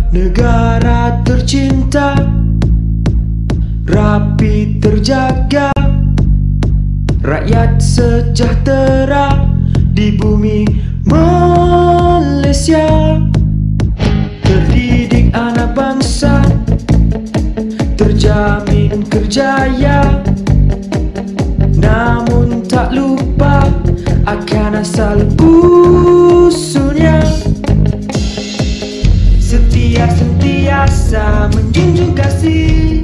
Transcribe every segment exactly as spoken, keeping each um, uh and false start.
negara tercinta, rapi terjaga, rakyat sejahtera di bumi Malaysia. Terdidik anak bangsa, terjamin kerjaya, namun tak lupa akan asal usulnya. Setia sentiasa menjunjung kasih,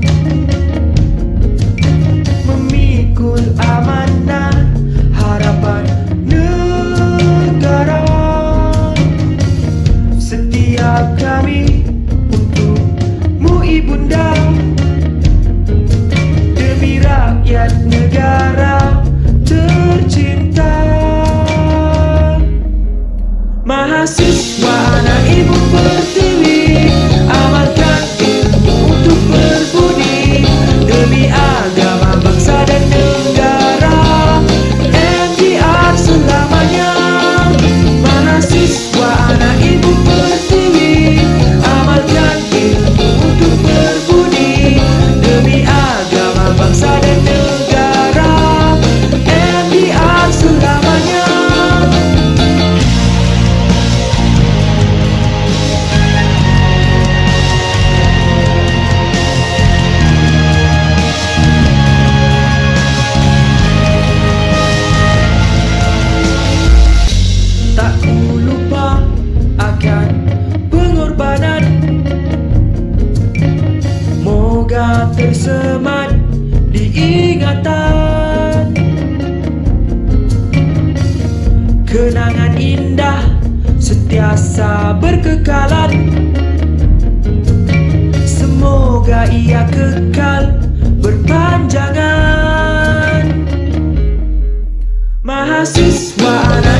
memikul amanah harapan negara. Setia kami untukmu ibunda, demi rakyat negara tercinta. Mahasiswa anak ibu pertiwi, amalkan ilmu untuk berbudi, demi agama, bangsa dan negara. M D R selamanya. Mahasiswa anak ibu pertiwi, amalkan ilmu untuk berbudi, demi agama, bangsa dan negara. M D R selamanya. Tak ku lupa akan pengorbanan, moga tersemat diingatan. Kenangan indah sentiasa berkekalan, semoga ia kekal berpanjangan. Mahasiswa anak